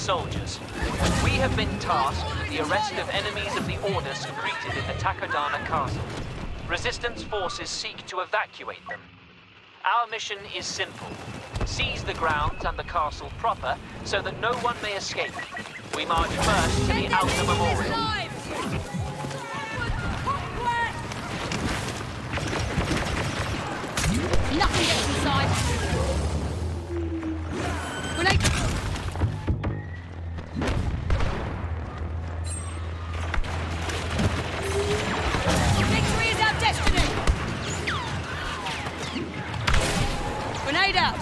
soldiers. We have been tasked with the arrest of enemies of the Order secreted in the Takodana Castle. Resistance forces seek to evacuate them. Our mission is simple. Seize the grounds and the castle proper so that no one may escape. We march first to the Outer Memorial. Nothing gets inside. Grenade. Victory is our destiny. Grenade out.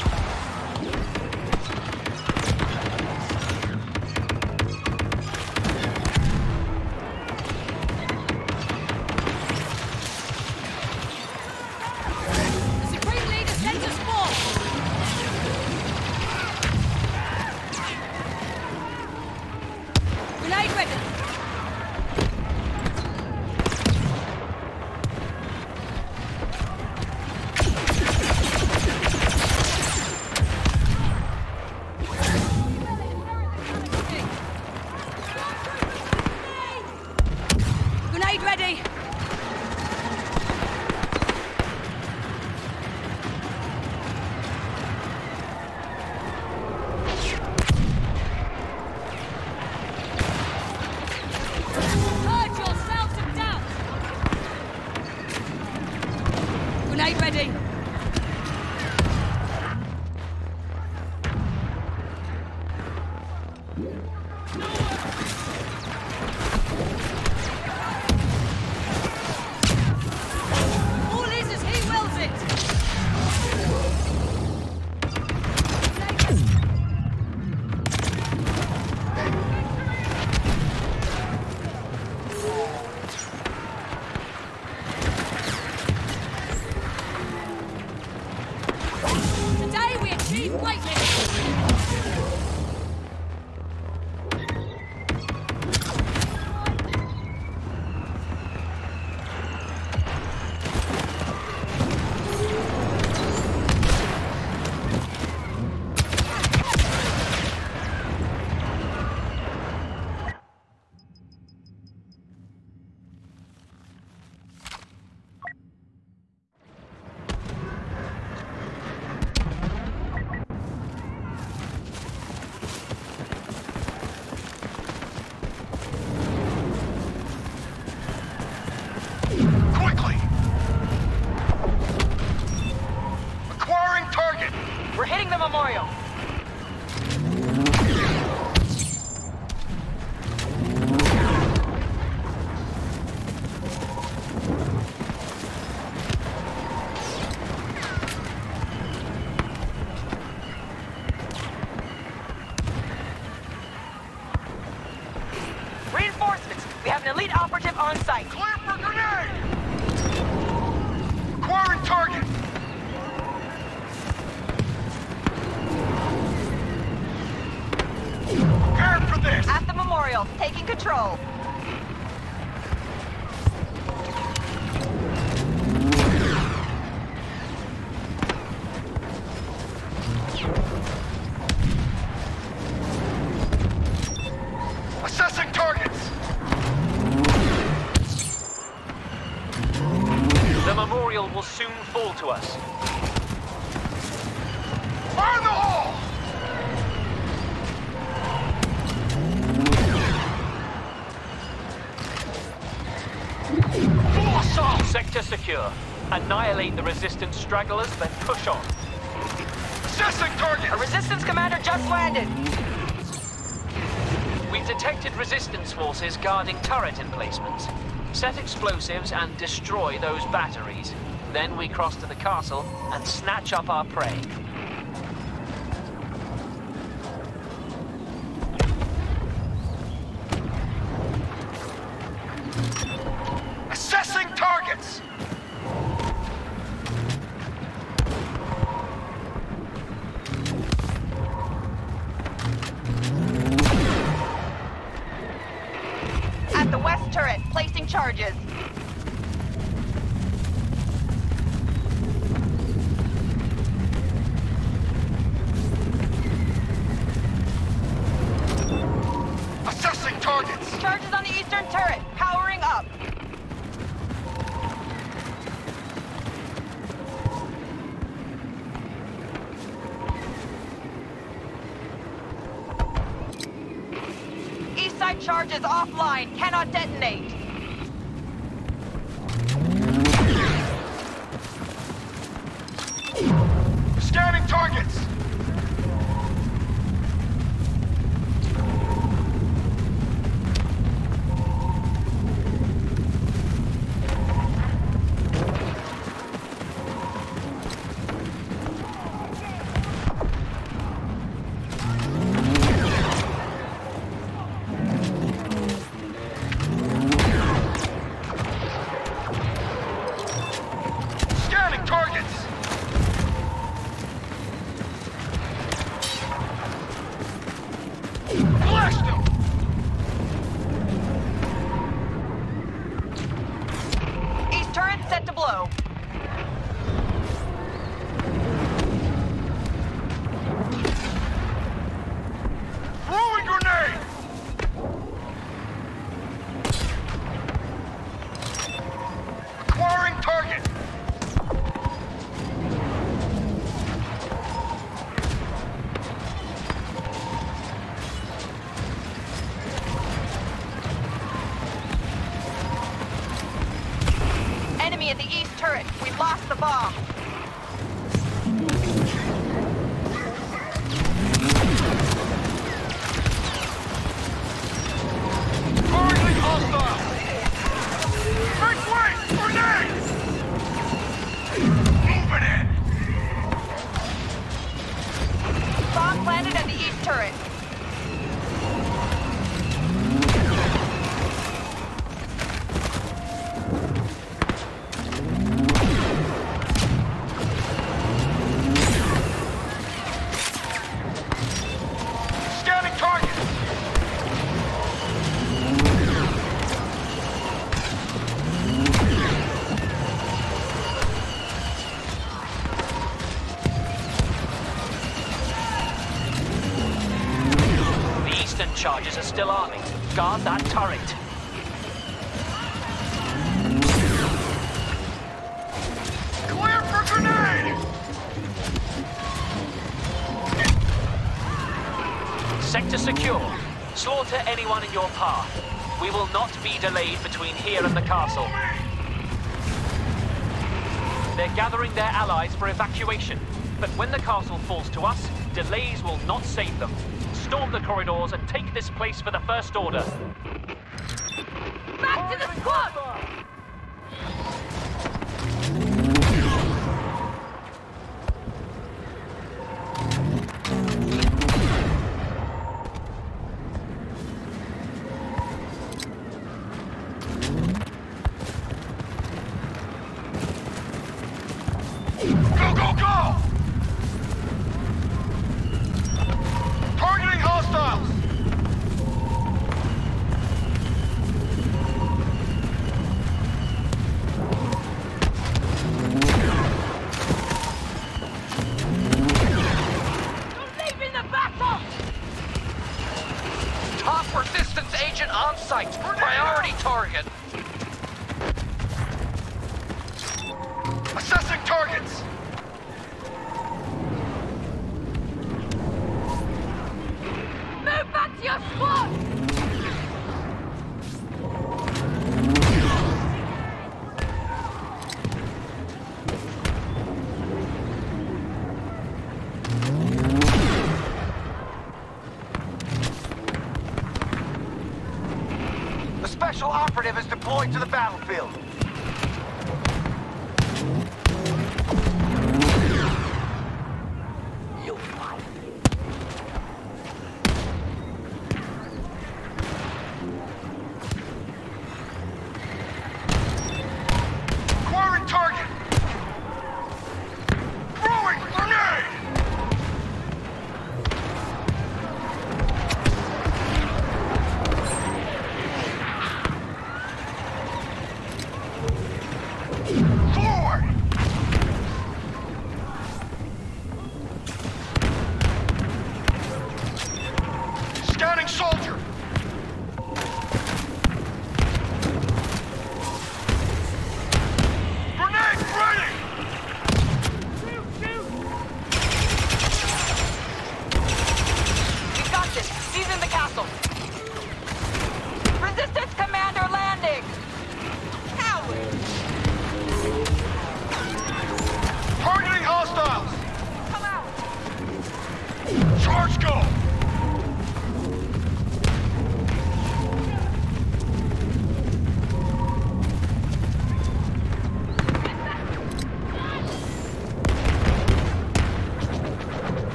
Taking control. Assessing targets. The memorial will soon fall to us. Fire in the hole! Sector secure. Annihilate the resistance stragglers, then push on. Assessing target! A resistance commander just landed. We've detected resistance forces guarding turret emplacements. Set explosives and destroy those batteries. Then we cross to the castle and snatch up our prey. Assessing targets! At the west turret, placing charges. Charges offline. Cannot detonate. Scanning targets! Scanning targets! Blast them! East turret set to blow. Throwing grenade! Acquiring target! Enemy at the east turret. We've lost the bomb. Targeting hostile! Make way! Grenade! Moving in! Bomb planted at the east turret. Scanning target! The eastern charges are still arming. Guard that turret. Clear for grenade! Sector secure. Slaughter anyone in your path. We will not be delayed between here and the castle. They're gathering their allies for evacuation. But when the castle falls to us, delays will not save them. Storm the corridors and take this place for the First Order. Back to the squad! Go, go, go! Targeting hostiles! You're leaving the battle! Top resistance agent on site. Priority target. Assessing targets! Move back to your squad! The special operative is deployed to the battlefield. Acquiring target! Throwing grenade!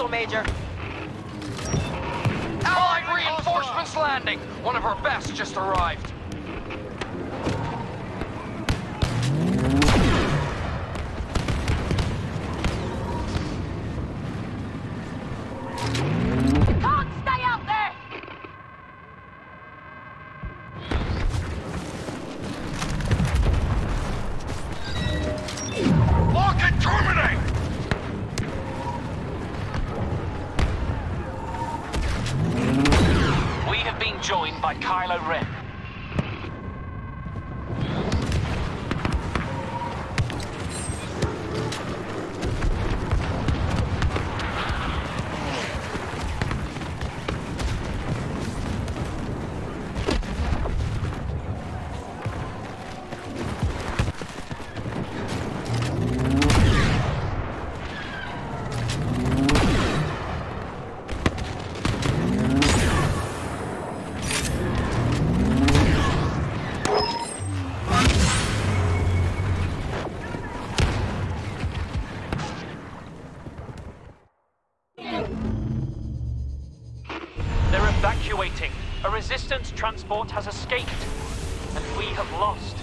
missile, Major. Allied reinforcements landing! One of our best just arrived. You can't stay out there! Lock and terminate! We have been joined by Kylo Ren. They're evacuating. A resistance transport has escaped, and we have lost.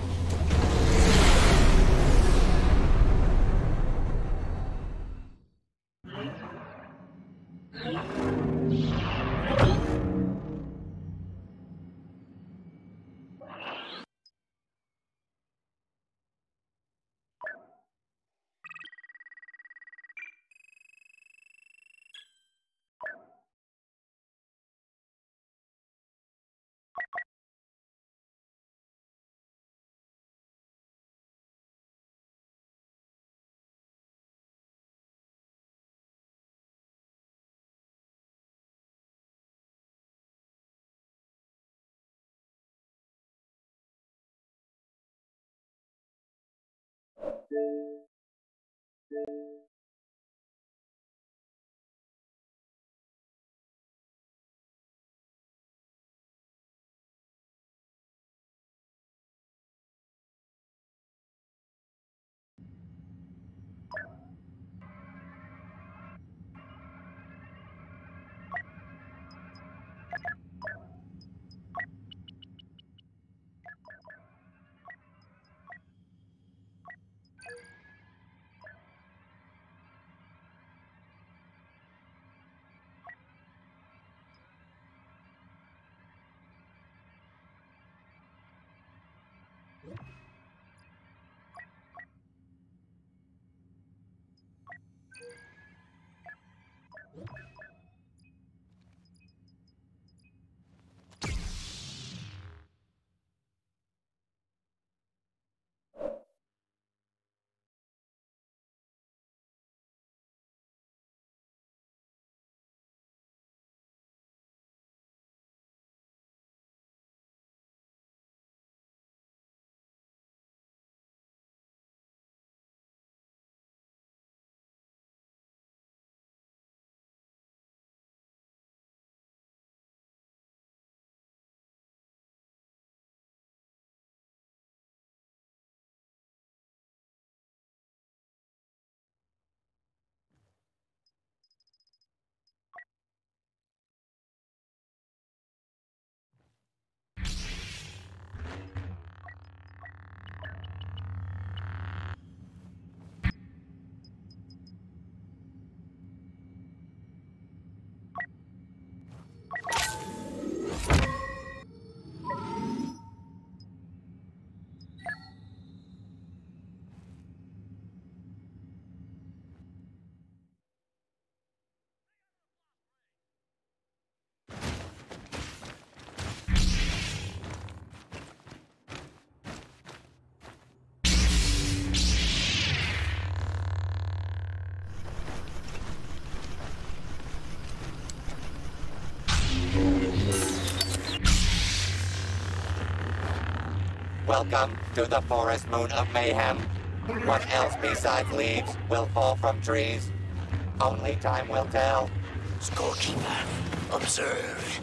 Welcome to the forest moon of mayhem. What else besides leaves will fall from trees? Only time will tell. Scorekeeper, observe.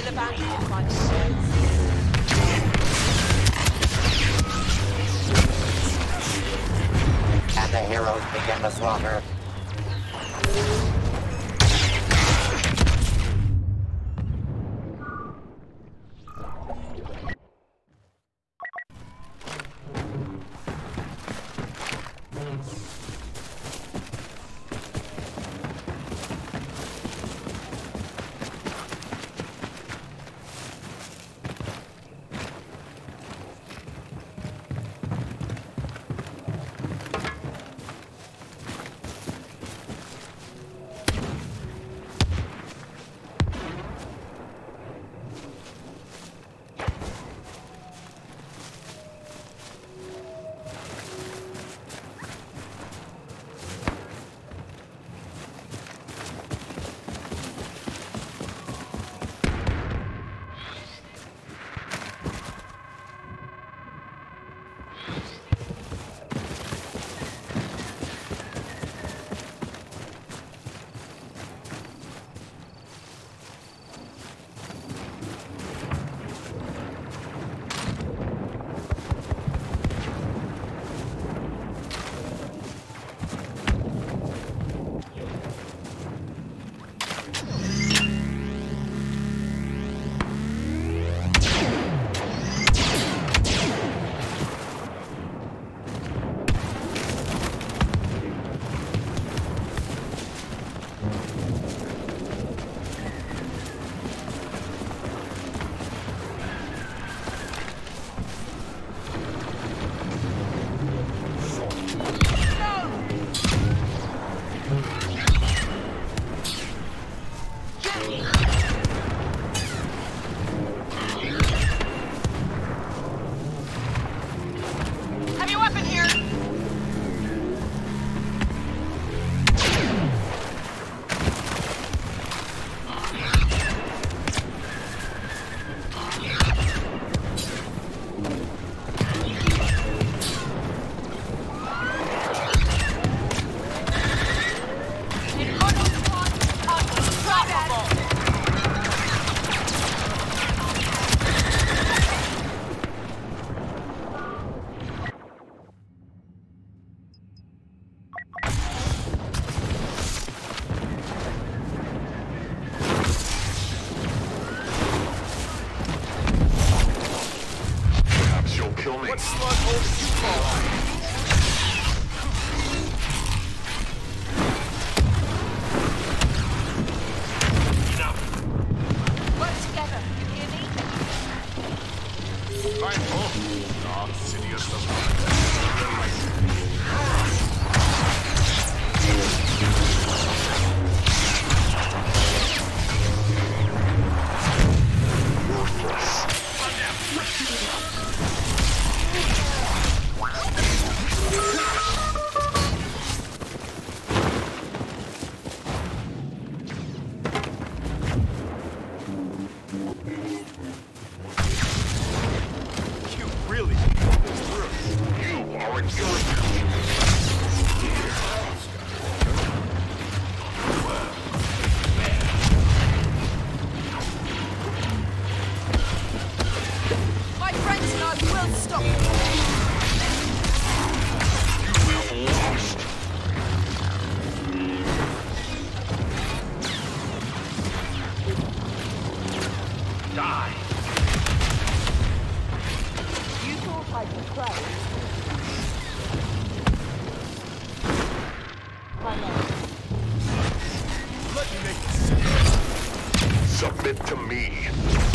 the bounty to find souls. And the heroes begin the slaughter. What slug hole did you fall on? Work together, you hear me? Mindful. Dark Sidious does not My friends and I will stop. die. You thought I'd betray. Let me make it. Submit to me.